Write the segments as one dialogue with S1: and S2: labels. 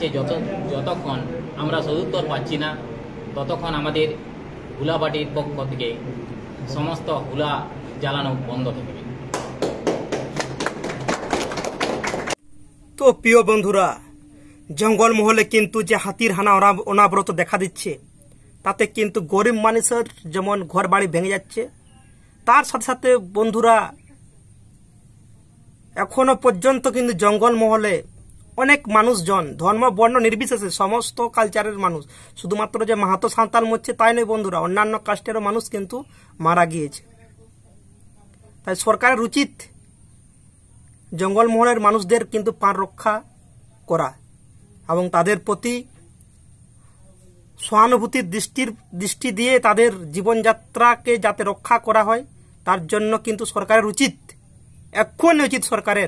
S1: কাছে যতক্ষণ আমরা সদুত্তর পাচ্ছি না ততক্ষণ আমাদের হুলা পার্টির পক্ষ থেকে সমস্ত হুলা জ্বালানো বন্ধ থাকবে।
S2: তো প্রিয় বন্ধুরা, জঙ্গলমহলে কিন্তু যে হাতির হানা অনাবরত দেখা দিচ্ছে, তাতে কিন্তু গরিব মানুষের যেমন ঘর বাড়ি ভেঙে যাচ্ছে, তার সাথে সাথে বন্ধুরা এখনো পর্যন্ত কিন্তু জঙ্গলমহলে অনেক মানুষজন ধর্ম বর্ণ নির্বিশেষে সমস্ত কালচারের মানুষ, শুধুমাত্র যে মাহাতো সাঁওতাল মরছে তাই নয় বন্ধুরা, অন্যান্য কাস্টেরও মানুষ কিন্তু মারা গিয়েছে। তাই সরকারের উচিত জঙ্গলমহলের মানুষদের কিন্তু প্রাণ রক্ষা করা এবং তাদের প্রতি সহানুভূতির দৃষ্টি দিয়ে তাদের জীবনযাত্রাকে যাতে রক্ষা করা হয়, তার জন্য কিন্তু সরকারের উচিত, এক্ষুনি উচিত সরকারের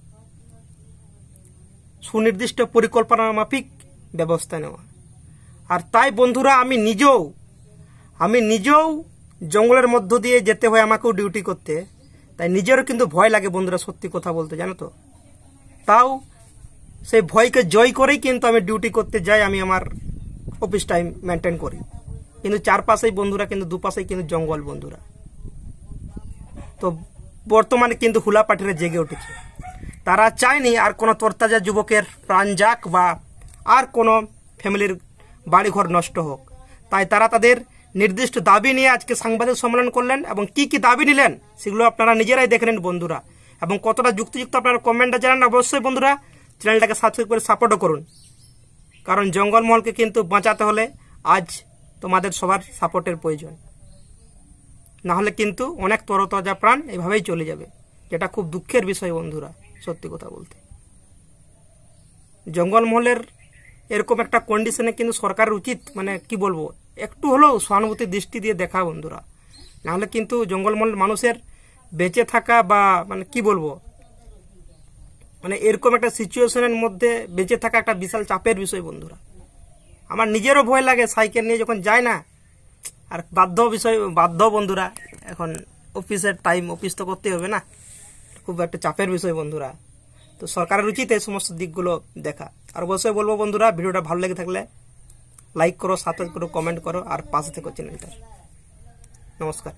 S2: সুনির্দিষ্ট পরিকল্পনা মাফিক ব্যবস্থা নেওয়া। আর তাই বন্ধুরা আমি নিজেও জঙ্গলের মধ্য দিয়ে যেতে হয় আমাকেও ডিউটি করতে, তাই নিজেরও কিন্তু ভয় লাগে বন্ধুরা, সত্যি কথা বলতে, জানো তো। তাও সেই ভয়কে জয় করেই কিন্তু আমি ডিউটি করতে যাই, আমি আমার অফিস টাইম মেনটেন করি। কিন্তু চারপাশেই বন্ধুরা কিন্তু দুপাশেই কিন্তু জঙ্গল বন্ধুরা। তো বর্তমানে কিন্তু হুলা পার্টিরা জেগে উঠেছে, তারা চায়নি আর কোনো তরতাজা যুবকের প্রাণ যাক বা আর কোনো ফ্যামিলির বাড়িঘর নষ্ট হোক। তাই তারা তাদের নির্দিষ্ট দাবি নিয়ে আজকে সাংবাদিক সম্মেলন করলেন এবং কি কি দাবি নিলেন সেগুলো আপনারা নিজেরাই দেখে নেন বন্ধুরা, এবং কতটা যুক্তিযুক্ত আপনারা কমেন্টে জানান। অবশ্যই বন্ধুরা চ্যানেলটাকে সাবস্ক্রাইব করে সাপোর্টও করুন, কারণ জঙ্গলমহলকে কিন্তু বাঁচাতে হলে আজ তোমাদের সবার সাপোর্টের প্রয়োজন, না হলে কিন্তু অনেক তরতাজা প্রাণ এভাবেই চলে যাবে, যেটা খুব দুঃখের বিষয় বন্ধুরা, সত্যি কথা বলতে। জঙ্গলমহলের এরকম একটা কন্ডিশনে কিন্তু সরকারের উচিত, মানে কি বলবো, একটু হলেও সহানুভূতির দৃষ্টি দিয়ে দেখা বন্ধুরা, নাহলে কিন্তু জঙ্গলমহলের মানুষের বেঁচে থাকা বা মানে কি বলবো, মানে এরকম একটা সিচুয়েশনের মধ্যে বেঁচে থাকা একটা বিশাল চাপের বিষয় বন্ধুরা। আমার নিজেরও ভয় লাগে সাইকেল নিয়ে যখন যাই না, আর বাধ্য বন্ধুরা, এখন অফিসের টাইম, অফিস তো করতে হবে না, খুব একটা চাপের বিষয় বন্ধুরা। তো সরকারের উচিত এই সমস্ত দিকগুলো দেখা। আর অবশ্যই বলবো বন্ধুরা, ভিডিওটা ভালো লেগে থাকলে লাইক করো, সাবস্ক্রাইব করো, কমেন্ট করো, আর পাশে থেকো চ্যানেলটার। নমস্কার।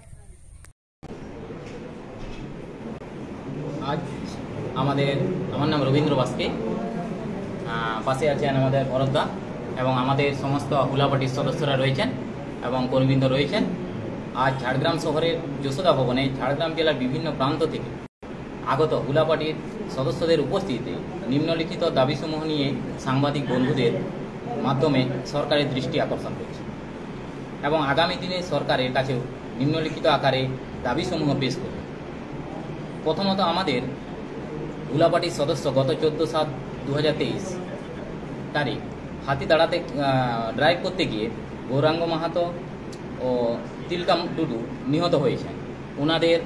S1: আজ আমার নাম রবীন্দ্র বাস্কে, পাশে আছেন আমাদের ভরতদা এবং আমাদের সমস্ত হুলা পার্টির সদস্যরা রয়েছেন এবং কর্মীবৃন্দ রয়েছেন। আজ ঝাড়গ্রাম শহরের যশোদা ভবনে ঝাড়গ্রাম জেলার বিভিন্ন প্রান্ত থেকে আগত হুলা পার্টির সদস্যদের উপস্থিতিতে নিম্নলিখিত দাবিসমূহ নিয়ে সাংবাদিক বন্ধুদের মাধ্যমে সরকারের দৃষ্টি আকর্ষণ করছে এবং আগামী দিনে সরকারের কাছেও নিম্নলিখিত আকারে দাবিসমূহ পেশ করবে। প্রথমত, আমাদের হুলা পার্টির সদস্য গত 14/7/2023 তারিখ হাতিদাড়াতে ড্রাইভ করতে গিয়ে গৌরাঙ্গ মাহাতো ও তিলকাম টুডু নিহত হয়েছেন। ওনাদের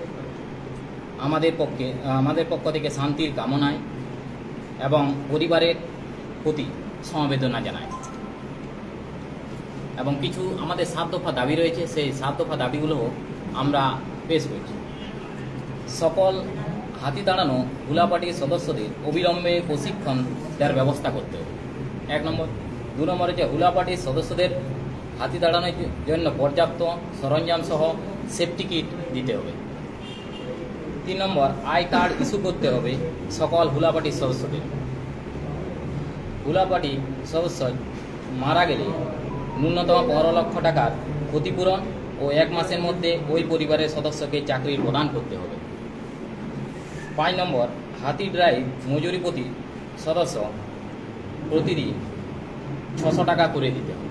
S1: আমাদের পক্ষ থেকে শান্তির কামনায় এবং পরিবারের প্রতি সমবেদনা জানায় এবং কিছু আমাদের 7 দফা দাবি রয়েছে, সেই 7 দফা দাবিগুলো আমরা পেশ করছি। সকল হাতি দাঁড়ানো হুলা পার্টির সদস্যদের অবিলম্বে প্রশিক্ষণ দেওয়ার ব্যবস্থা করতে হবে, 1 নম্বর। 2 নম্বর হচ্ছে হুলা পার্টির সদস্যদের হাতি দাঁড়ানোর জন্য পর্যাপ্ত সরঞ্জাম সহ সেফটি কিট দিতে হবে। 3 নম্বর, আই কার্ড ইস্যু করতে হবে সকল হুলা পার্টির সদস্যদের। হুলা পার্টি সদস্য মারা গেলে ন্যূনতম 15 লক্ষ টাকার ক্ষতিপূরণ ও 1 মাসের মধ্যে ওই পরিবারের সদস্যকে চাকরি প্রদান করতে হবে। 5 নম্বর, হাতি ড্রাইভ মজুরি প্রতি সদস্য প্রতিদিন 600 টাকা করে দিতে হবে।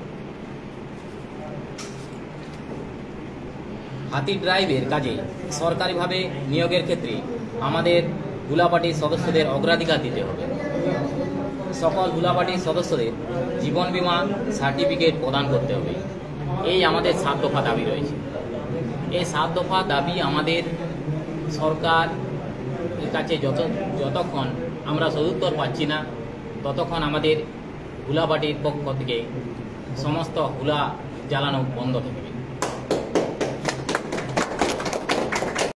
S1: হাতি ড্রাইভের কাজে সরকারিভাবে নিয়োগের ক্ষেত্রে আমাদের হুলা পার্টির সদস্যদের অগ্রাধিকার দিতে হবে। সকল হুলা পার্টির সদস্যদের জীবন বীমা সার্টিফিকেট প্রদান করতে হবে। এই আমাদের 7 দফা দাবি রয়েছে। এই 7 দফা দাবি আমাদের সরকার কাছে যতক্ষণ আমরা সদুত্তর পাচ্ছি না ততক্ষণ আমাদের হুলা পার্টির পক্ষ থেকে সমস্ত হুলা জ্বালানো বন্ধ থাকে।